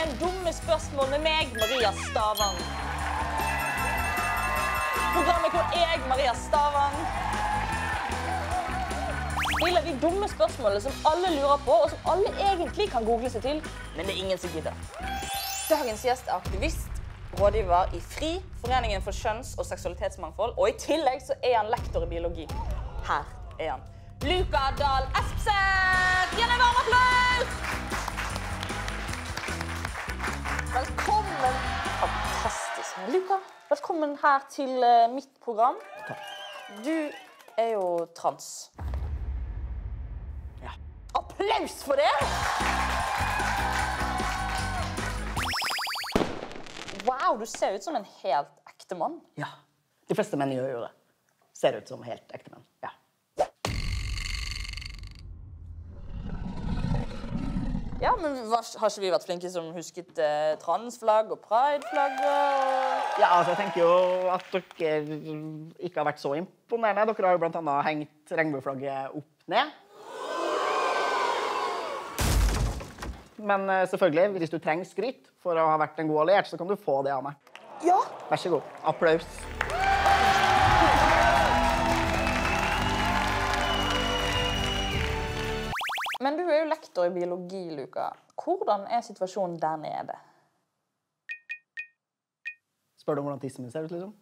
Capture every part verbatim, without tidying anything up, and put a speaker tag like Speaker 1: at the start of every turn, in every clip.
Speaker 1: sendingen Dumme spørsmål med meg, Maria Stavang. Programmet hvor jeg, Maria Stavang, stiller de dumme spørsmålene som alle lurer på, og som alle egentlig kan google seg til, men det er ingen som gidder. Dagens gjest er aktivist, rådgiver i FRI, Foreningen for kjønns- og seksualitetsmangfold, og i tillegg så er han lektor i biologi. Her er han. Luka Dahl Espeseth! Gi en varm applaus! Velkommen. Fantastisk. Luka, velkommen her til uh, mitt program.
Speaker 2: Takk.
Speaker 1: Du er jo trans.
Speaker 2: Ja.
Speaker 1: Applaus for det! Wow, du ser ut som en helt ekte mann.
Speaker 2: Ja, de fleste menn gjør jo det. Ser ut som helt ekte menn, ja.
Speaker 1: Ja, men hva, har ikke vi vært flinke som husket eh, transflagg og prideflagg? Og...
Speaker 2: Ja, altså jeg tenker jo at dere ikke har vært så imponerende. Dere har jo blant annet hengt regnbueflagget opp ned. Men uh, selvfølgelig, hvis du trenger skryt for å ha vært en god alliert, så kan du få det av meg.
Speaker 1: Ja.
Speaker 2: Vær så god. Applaus.
Speaker 1: Men du er jo lektor i biologi, Luka. Hvordan er situasjonen der nede?
Speaker 2: Spør du om hvordan tissen min ser ut, liksom?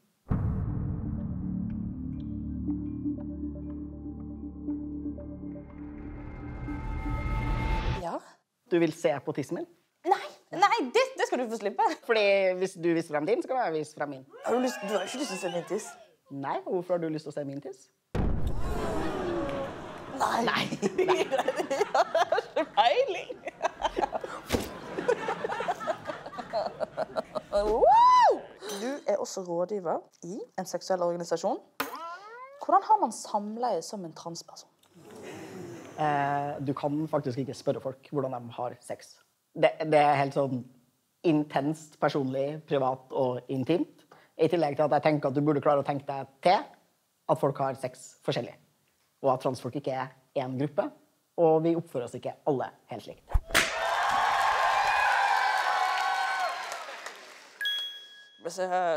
Speaker 1: Ja.
Speaker 2: Du vil se på tissen min?
Speaker 1: Nei, nei det, det skal du få slippe.
Speaker 2: Fordi hvis du viser frem din, så kan jeg vise frem min.
Speaker 1: Har du, lyst, du har ikke lyst til å se min tiss?
Speaker 2: Nei, hvorfor har du lyst til å se min tiss?
Speaker 1: Nei. Nei. Jeg har ikke peiling. Wow! Du er også rådgiver i en seksuell organisasjon. Hvordan har man samleie som en transperson?
Speaker 2: Eh, du kan faktisk ikke spørre folk hvordan de har sex. Det, det er helt sånn intenst, personlig, privat og intimt. I tillegg til at jeg tenker at du burde klare å tenke deg til at folk har sex forskjellig. Og at transfolk ikke er en gruppe, og vi oppfører oss ikke alle helt likt.
Speaker 1: Se her.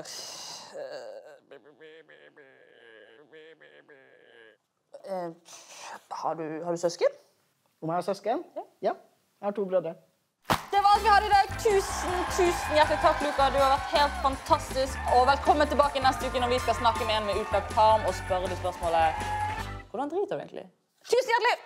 Speaker 1: Uh, har, du, har du søsken?
Speaker 2: Om jeg har søsken? Ja, jeg har to brødre.
Speaker 1: Det var alt vi hadde i dag. Tusen, tusen hjertelig takk, Luka. Du har vært helt fantastisk. Og velkommen tilbake neste uke når vi skal snakke med en med utlagt tarm og spørre det spørsmålet. Hvordan driter du egentlig? Tusen hjertelig!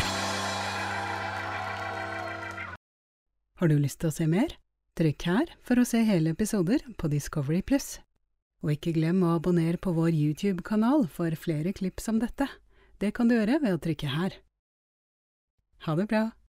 Speaker 3: Har du lyst til å se mer? Trykk her for å se hele episoder på Discovery Plus. Og ikke glem å abonnere på vår YouTube-kanal for flere klipp som dette. Det kan du gjøre ved å trykke her. Ha det bra!